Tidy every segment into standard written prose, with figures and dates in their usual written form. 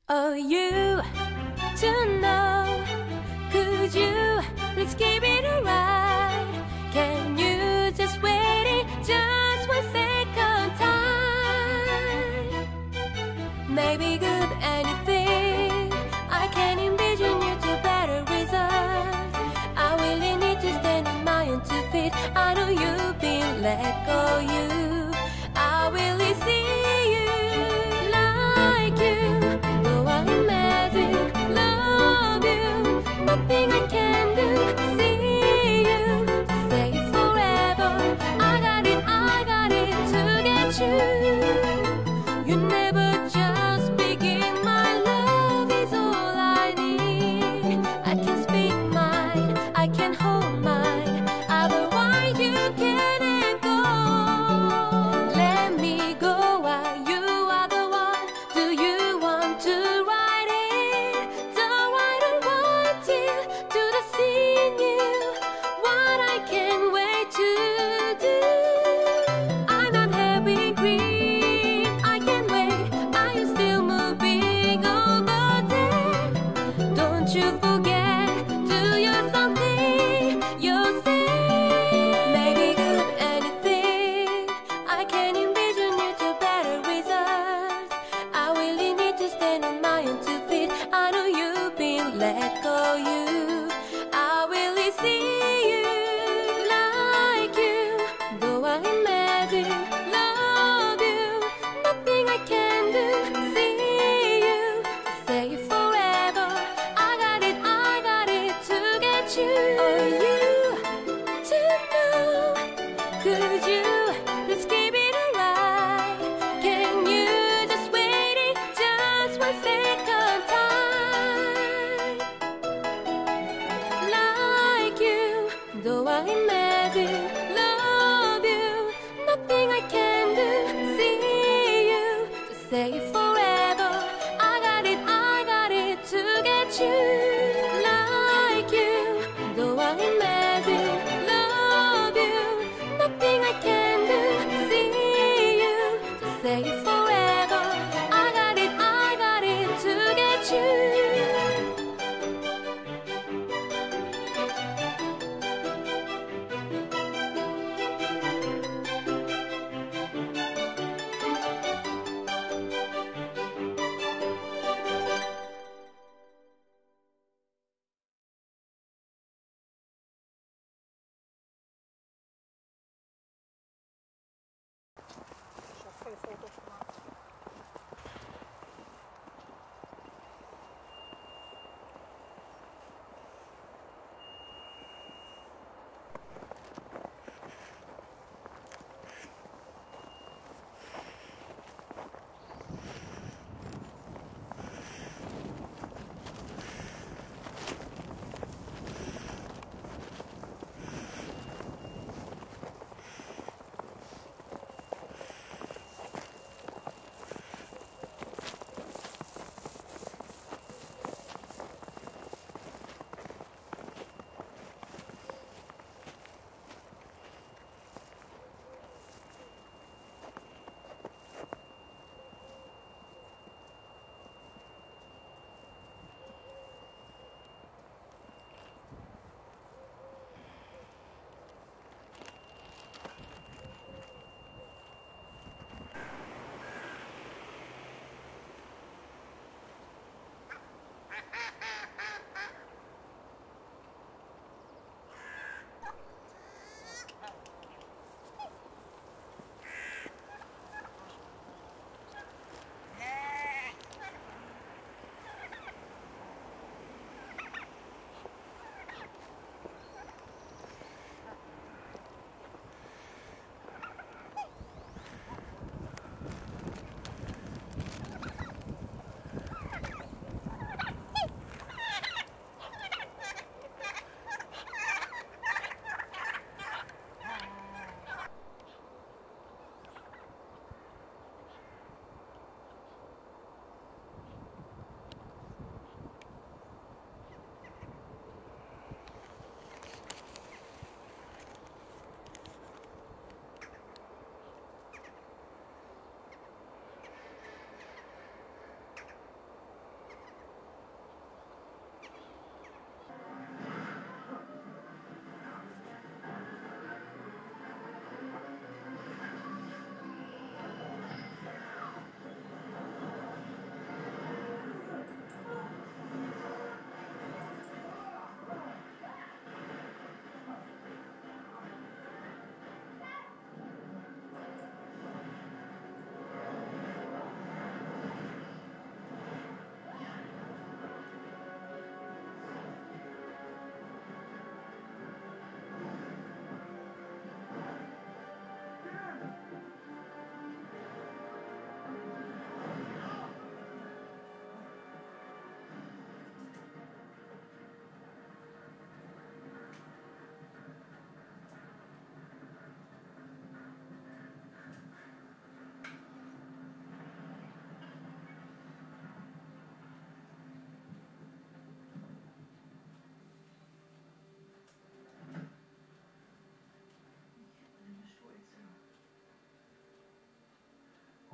Oh, you to know. Could you please give it a ride? Can you just wait it just 1 second time? Maybe good anything. I can envision you do better with us. I really need to stand on my own 2 feet. I know you've been let go. I really see you like you. Though I imagine love you, nothing I can do. See you, stay forever. I got it to get you. You never just begin. My love is all I need. I can speak mine, I can hold mine. Otherwise you can't go. Let me go while you are the one. Do you want to ride it? Though I don't want it to the seeing you. What I can't wait to do. I'm not having green. I can't wait. I am still moving over there. Don't you forget. Do you something you say. Maybe good anything. I can envision you do better with us. I really need to stand on my own 2 feet. I know you've been let go. I really see you like you. Though I imagine love you, nothing I can do. See you, stay forever. I got it to get you. Oh, you to know. Could you please give it a ride? Can you just wait it just 1 second time? Like you, though I imagine love you, nothing I can do. See you, to stay forever. I got it to get you. Like you, though I imagine love you, nothing I can do. See you, to stay forever. I got it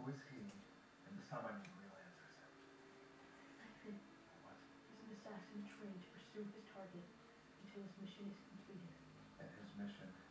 is he? And this time I need real answers. Siphon. What? He's an assassin trained to pursue his target until his mission is completed. And his mission